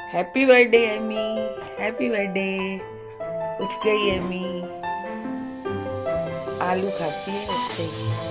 Happy birthday Amy, happy birthday. उठ गई Amy, आलू खाती है, उठ गई।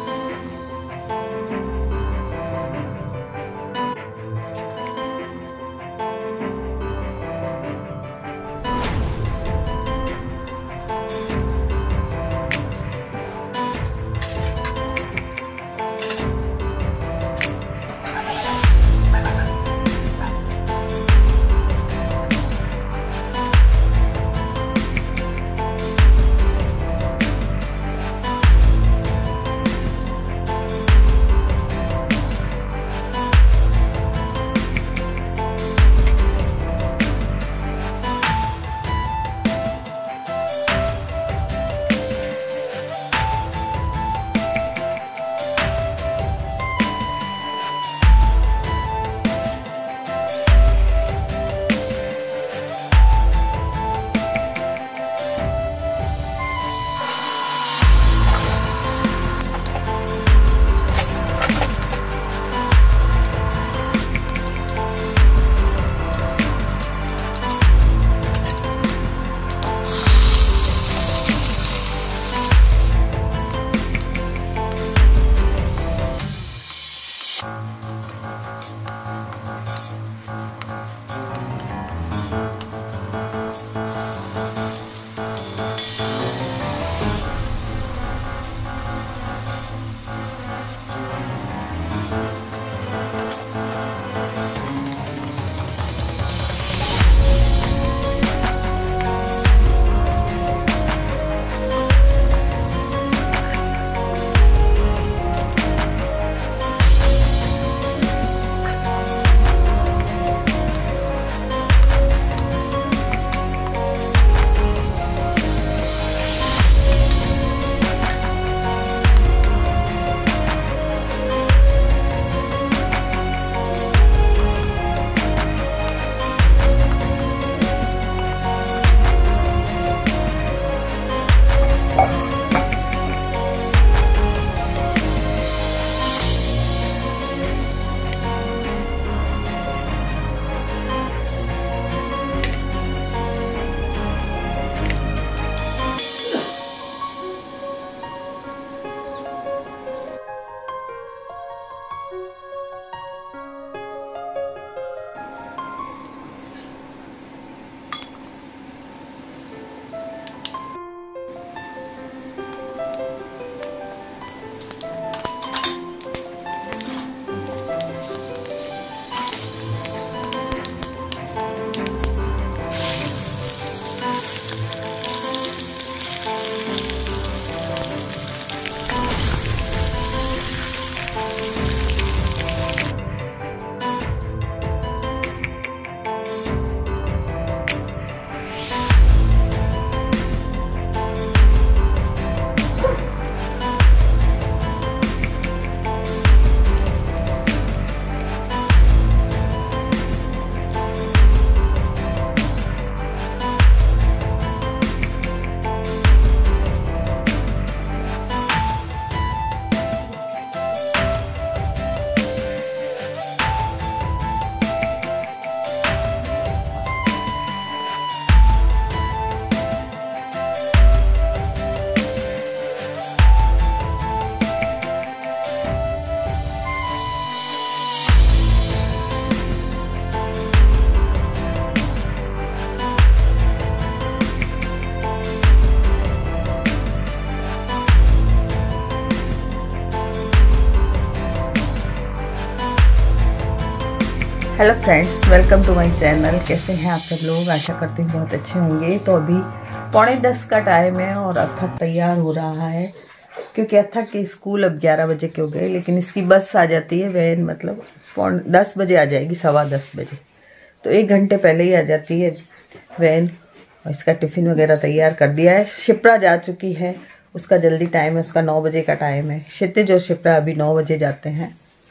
Hello friends, welcome to my channel. कैसे हैं आप सब लोग? आशा करती हूँ बहुत अच्छे होंगे। तो अभी 9:45 का टाइम है और अथक तैयार हो रहा है, क्योंकि अथक के स्कूल अब 11 बजे के हो गए, लेकिन इसकी बस आ जाती है, वैन मतलब 10 बजे आ जाएगी, 10:15 बजे। तो 1 घंटे पहले ही आ जाती है वैन। और इसका टिफ़िन वगैरह तैयार कर दिया है। शिप्रा जा चुकी है, उसका जल्दी टाइम है, उसका 9 बजे का टाइम है। क्षितिज और शिप्रा अभी 9 बजे जाते हैं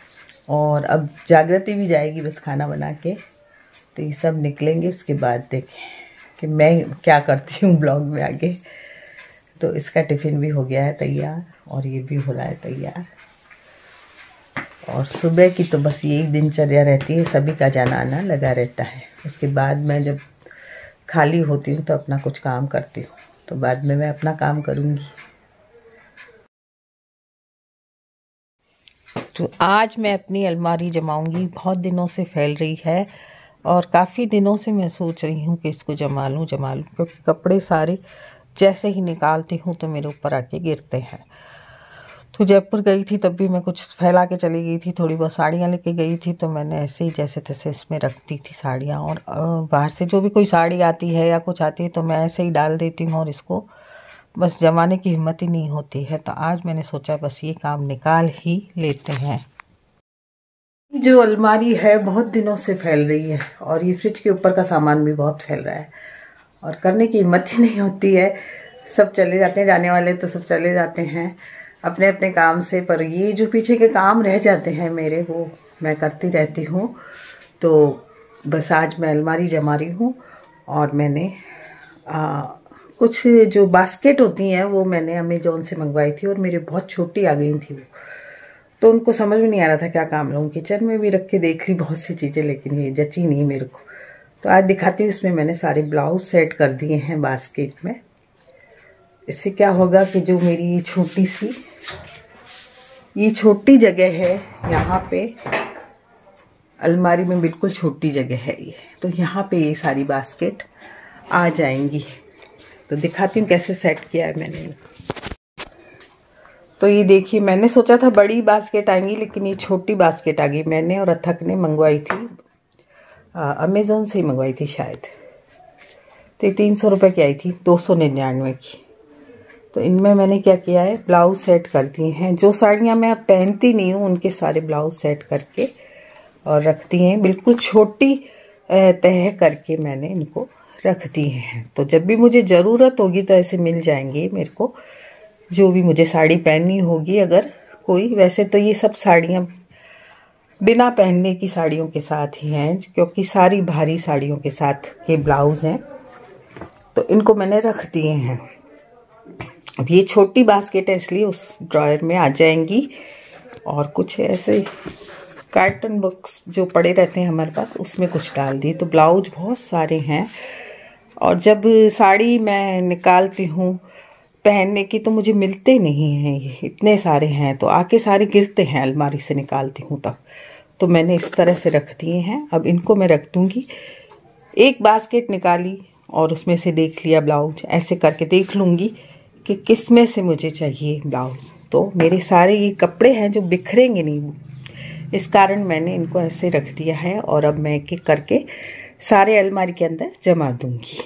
और अब जागृति भी जाएगी बस खाना बना के। तो ये सब निकलेंगे, उसके बाद देखें कि मैं क्या करती हूँ ब्लॉग में आगे। तो इसका टिफ़िन भी हो गया है तैयार और ये भी हो रहा है तैयार। और सुबह की तो बस यही दिनचर्या रहती है, सभी का जाना आना लगा रहता है। उसके बाद मैं जब खाली होती हूँ तो अपना कुछ काम करती हूँ, तो बाद में मैं अपना काम करूँगी। तो आज मैं अपनी अलमारी जमाऊँगी, बहुत दिनों से फैल रही है और काफ़ी दिनों से मैं सोच रही हूँ कि इसको जमा लूँ क्योंकि कपड़े सारे जैसे ही निकालती हूँ तो मेरे ऊपर आके गिरते हैं। तो जयपुर गई थी तब भी मैं कुछ फैला के चली गई थी, थोड़ी बहुत साड़ियाँ लेके गई थी, तो मैंने ऐसे ही जैसे तैसे इसमें रखती थी साड़ियाँ। और बाहर से जो भी कोई साड़ी आती है या कुछ आती है तो मैं ऐसे ही डाल देती हूँ और इसको बस जमाने की हिम्मत ही नहीं होती है। तो आज मैंने सोचा बस ये काम निकाल ही लेते हैं। जो अलमारी है बहुत दिनों से फैल रही है और ये फ्रिज के ऊपर का सामान भी बहुत फैल रहा है और करने की हिम्मत ही नहीं होती है। सब चले जाते हैं, जाने वाले तो सब चले जाते हैं अपने अपने काम से, पर ये जो पीछे के काम रह जाते हैं मेरे, वो मैं करती रहती हूँ। तो बस आज मैं अलमारी जमा रही हूँ और मैंने कुछ जो बास्केट होती हैं वो मैंने अमेज़ॉन से मंगवाई थी और मेरे बहुत छोटी आ गई थी वो, तो उनको समझ में नहीं आ रहा था क्या काम लूँ। किचन में भी रख के देख ली बहुत सी चीज़ें, लेकिन ये जची नहीं मेरे को। तो आज दिखाती हूँ, इसमें मैंने सारे ब्लाउज सेट कर दिए हैं बास्केट में। इससे क्या होगा कि जो मेरी ये छोटी जगह है यहाँ पे अलमारी में, बिल्कुल छोटी जगह है ये, तो यहाँ पे ये सारी बास्केट आ जाएंगी। तो दिखाती हूँ कैसे सेट किया है मैंने। तो ये देखिए, मैंने सोचा था बड़ी बास्केट आएंगी, लेकिन ये छोटी बास्केट आ गई। मैंने और अथक ने मंगवाई थी, अमेज़ॉन से ही मंगवाई थी शायद। तो ये 300 रुपये की आई थी, 299 की। तो इनमें मैंने क्या किया है, ब्लाउज सेट कर दिए हैं। जो साड़ियाँ मैं अब पहनती नहीं हूँ उनके सारे ब्लाउज सेट करके और रख दिए हैं। बिल्कुल छोटी तह करके मैंने इनको रख दिए हैं, तो जब भी मुझे ज़रूरत होगी तो ऐसे मिल जाएंगे मेरे को, जो भी मुझे साड़ी पहननी होगी अगर कोई। वैसे तो ये सब साड़ियाँ बिना पहनने की साड़ियों के साथ ही हैं, क्योंकि सारी भारी साड़ियों के साथ के ब्लाउज हैं, तो इनको मैंने रख दिए हैं। अब ये छोटी बास्केट है इसलिए उस ड्रॉयर में आ जाएंगी। और कुछ ऐसे कार्टन बॉक्स जो पड़े रहते हैं हमारे पास, उसमें कुछ डाल दिए। तो ब्लाउज बहुत सारे हैं और जब साड़ी मैं निकालती हूँ पहनने की तो मुझे मिलते नहीं हैं, ये इतने सारे हैं, तो आके सारे गिरते हैं अलमारी से निकालती हूँ तब। तो मैंने इस तरह से रख दिए हैं। अब इनको मैं रख दूँगी। एक बास्केट निकाली और उसमें से देख लिया ब्लाउज, ऐसे करके देख लूँगी कि किस में से मुझे चाहिए ब्लाउज। तो मेरे सारे ये कपड़े हैं जो बिखरेंगे नहीं, इस कारण मैंने इनको ऐसे रख दिया है। और अब मैं एक एक करके सारे अलमारी के अंदर जमा दूँगी।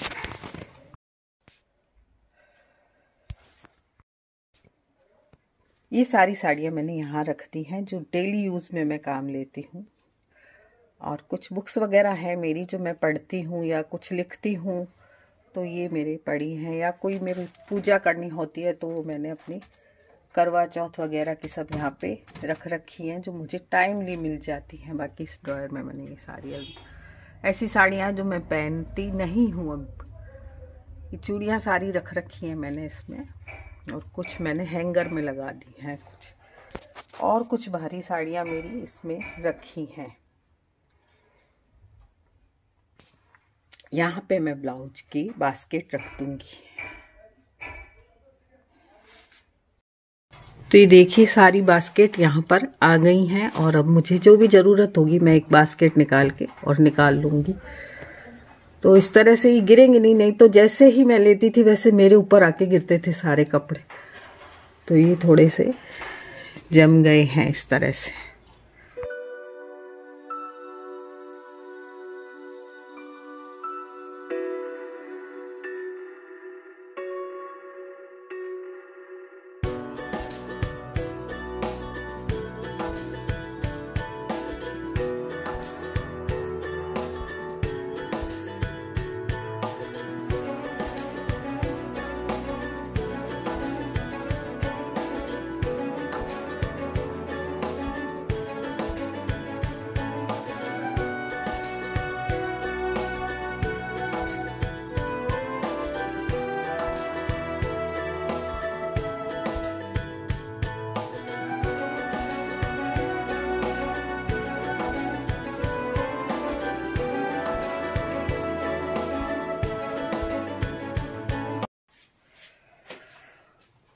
ये सारी साड़ियाँ मैंने यहाँ रख दी हैं जो डेली यूज़ में मैं काम लेती हूँ। और कुछ बुक्स वगैरह हैं मेरी जो मैं पढ़ती हूँ या कुछ लिखती हूँ, तो ये मेरे पड़ी हैं। या कोई मेरी पूजा करनी होती है तो मैंने अपनी करवा चौथ वगैरह की सब यहाँ पे रख रखी हैं, जो मुझे टाइमली मिल जाती हैं। बाकी इस ड्रॉयर में मैंने ये सारी ऐसी साड़ियाँ जो मैं पहनती नहीं हूँ अब, ये चूड़ियाँ सारी रख रखी हैं मैंने इसमें, और कुछ मैंने हैंगर में लगा दी हैं कुछ, और कुछ भारी साड़ियाँ मेरी इसमें रखी हैं। यहाँ पे मैं ब्लाउज की बास्केट रख दूंगी। तो ये देखिए सारी बास्केट यहाँ पर आ गई हैं और अब मुझे जो भी ज़रूरत होगी मैं एक बास्केट निकाल के और निकाल लूँगी। तो इस तरह से ही गिरेंगे नहीं तो जैसे ही मैं लेती थी वैसे मेरे ऊपर आके गिरते थे सारे कपड़े। तो ये थोड़े से जम गए हैं इस तरह से।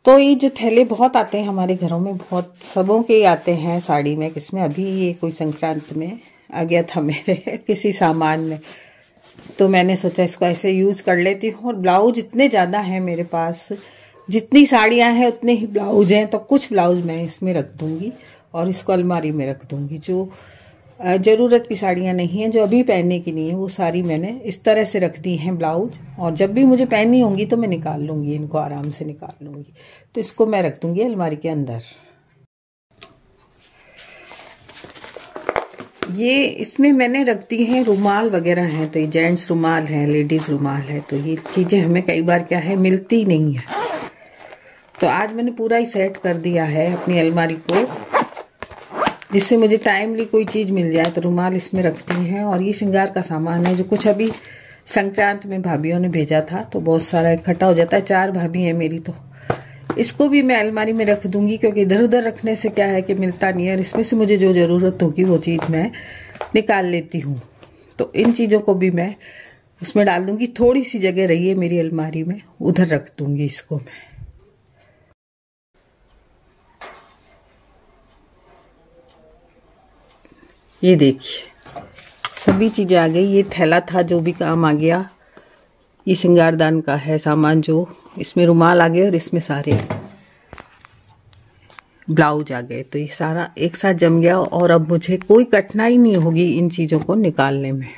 तो ये जो थैले बहुत आते हैं हमारे घरों में, बहुत सबों के आते हैं साड़ी में, किसमें अभी ये कोई संक्रांत में आ गया था मेरे किसी सामान में, तो मैंने सोचा इसको ऐसे यूज़ कर लेती हूँ। और ब्लाउज इतने ज़्यादा हैं मेरे पास, जितनी साड़ियाँ हैं उतने ही ब्लाउज हैं, तो कुछ ब्लाउज मैं इसमें रख दूँगी और इसको अलमारी में रख दूँगी। जो ज़रूरत की साड़ियाँ नहीं हैं, जो अभी पहनने की नहीं है, वो सारी मैंने इस तरह से रख दी हैं ब्लाउज, और जब भी मुझे पहननी होंगी तो मैं निकाल लूँगी, इनको आराम से निकाल लूँगी। तो इसको मैं रख दूँगी अलमारी के अंदर। ये इसमें मैंने रख दी हैं रुमाल वगैरह हैं, तो ये जेंट्स रुमाल हैं, लेडीज़ रुमाल है, तो ये चीज़ें हमें कई बार क्या है मिलती नहीं है। तो आज मैंने पूरा ही सेट कर दिया है अपनी अलमारी को, जिससे मुझे टाइमली कोई चीज़ मिल जाए। तो रुमाल इसमें रखती हैं, और ये श्रृंगार का सामान है जो कुछ अभी संक्रांत में भाभीयों ने भेजा था, तो बहुत सारा इकट्ठा हो जाता है। 4 भाभी हैं मेरी, तो इसको भी मैं अलमारी में रख दूंगी, क्योंकि इधर उधर रखने से क्या है कि मिलता नहीं है, और इसमें से मुझे जो ज़रूरत होगी वो चीज़ मैं निकाल लेती हूँ। तो इन चीज़ों को भी मैं उसमें डाल दूंगी। थोड़ी सी जगह रही है मेरी अलमारी में, उधर रख दूंगी इसको मैं। ये देखिए सभी चीज़ें आ गई। ये थैला था जो भी काम आ गया, ये श्रृंगारदान का है सामान, जो इसमें रुमाल आ गए और इसमें सारे ब्लाउज आ गए। तो ये सारा एक साथ जम गया, और अब मुझे कोई कठिनाई नहीं होगी इन चीज़ों को निकालने में।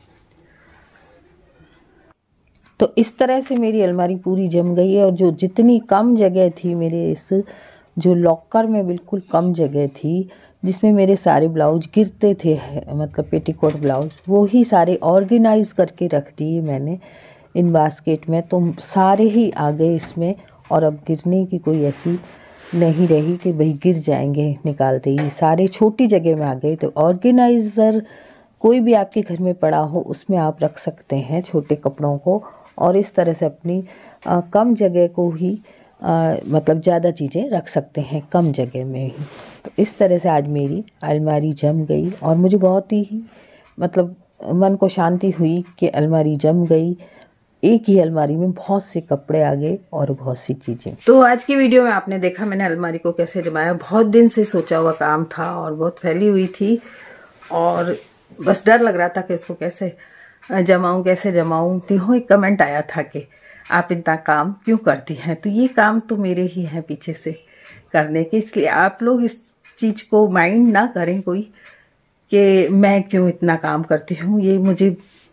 तो इस तरह से मेरी अलमारी पूरी जम गई है। और जो जितनी कम जगह थी मेरे इस जो लॉकर में, बिल्कुल कम जगह थी जिसमें मेरे सारे ब्लाउज गिरते थे, मतलब पेटीकोट ब्लाउज, वो ही सारे ऑर्गेनाइज करके रख दिए मैंने इन बास्केट में। तो सारे ही आ गए इसमें, और अब गिरने की कोई ऐसी नहीं रही कि भाई गिर जाएंगे निकालते ही, सारे छोटी जगह में आ गए। तो ऑर्गेनाइज़र कोई भी आपके घर में पड़ा हो उसमें आप रख सकते हैं छोटे कपड़ों को, और इस तरह से अपनी कम जगह को ही मतलब ज़्यादा चीज़ें रख सकते हैं कम जगह में ही। तो इस तरह से आज मेरी अलमारी जम गई, और मुझे बहुत ही मतलब मन को शांति हुई कि अलमारी जम गई। एक ही अलमारी में बहुत से कपड़े आ गए और बहुत सी चीज़ें। तो आज की वीडियो में आपने देखा मैंने अलमारी को कैसे जमाया। बहुत दिन से सोचा हुआ काम था और बहुत फैली हुई थी, और बस डर लग रहा था कि इसको कैसे जमाऊं कैसे जमाऊं। तो एक कमेंट आया था कि आप इतना काम क्यों करती हैं, तो ये काम तो मेरे ही हैं पीछे से करने के, इसलिए आप लोग इस चीज़ को माइंड ना करें कोई कि मैं क्यों इतना काम करती हूँ। ये मुझे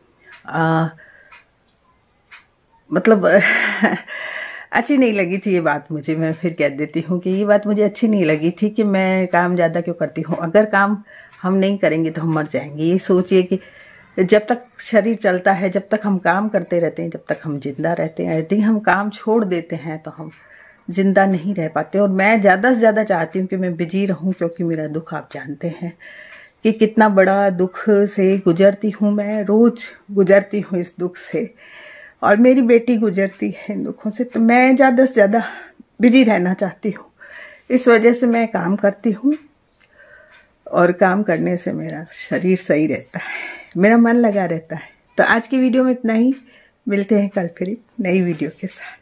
मतलब अच्छी नहीं लगी थी ये बात मुझे। मैं फिर कह देती हूँ कि ये बात मुझे अच्छी नहीं लगी थी कि मैं काम ज़्यादा क्यों करती हूँ। अगर काम हम नहीं करेंगे तो हम मर जाएंगे। ये सोचिए कि जब तक शरीर चलता है, जब तक हम काम करते रहते हैं, जब तक हम जिंदा रहते हैं, यदि हम काम छोड़ देते हैं तो हम जिंदा नहीं रह पाते। और मैं ज़्यादा से ज़्यादा चाहती हूँ कि मैं बिजी रहूँ, क्योंकि मेरा दुख आप जानते हैं कि कितना बड़ा दुख से गुजरती हूँ मैं, रोज़ गुजरती हूँ इस दुख से, और मेरी बेटी गुजरती है इन दुखों से। तो मैं ज़्यादा से ज़्यादा बिजी रहना चाहती हूँ, इस वजह से मैं काम करती हूँ, और काम करने से मेरा शरीर सही रहता है, मेरा मन लगा रहता है। तो आज की वीडियो में इतना ही, मिलते हैं कल फिर एक नई वीडियो के साथ।